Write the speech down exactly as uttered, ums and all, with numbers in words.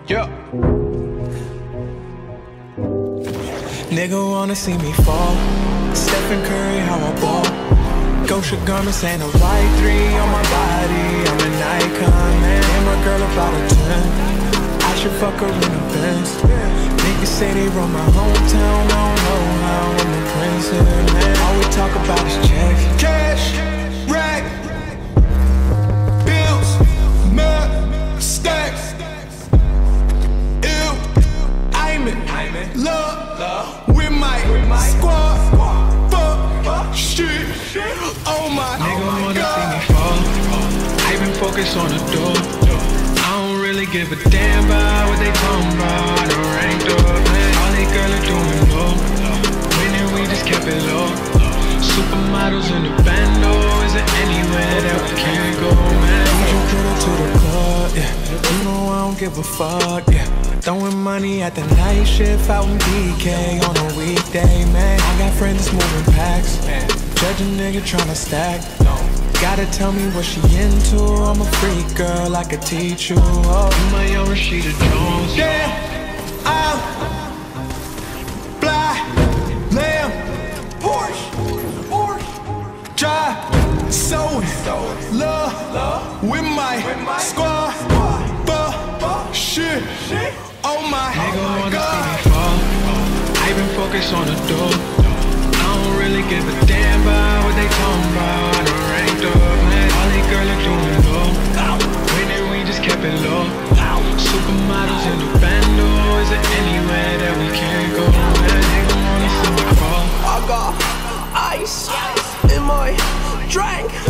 Yeah. Nigga wanna see me fall. Stephen Curry, how I ball. Gosha garments and a white three on my body. I'm an icon, man. And my girl about a ten. I should fuck her in the Benz. Niggas say they run my hometown. I don't know how I'm the prince here, man. All we talk about is checks. Cash, rack, bills, mud, stacks. Ew, I'm in love with my squad. Fuck, shit, oh my god. Nigga wanna see me fall. I been focused on the door. I don't really give a damn about what they talking about. The ranked up, man. All they girls are doing low. Winning, we just kept it low. Supermodels in the bando. Is there anywhere that we can't go, man? You put her to the club, yeah. You know I don't give a fuck, yeah. Throwing money at the night shift out in B K on a weekday, man. I got friends that's moving packs. Judge a nigga tryna stack. Gotta tell me what she into. I'm a freak girl, I could teach you. Oh, you my young Rashida Jones. Yeah, I'm fly, lamb, Porsche, Porsche, drive, sewing, love with my squad. Fuck, shit, oh my Nigga wanna god. see me fall. I been focused on the door. I don't really give a damn about what they talking about. The ranked up, man. All they girls are doing low. Winning, we just kept it low. Supermodels in the bando. Is there anywhere that we can't go, man? Nigga wanna see me fall. I got ice in my drink.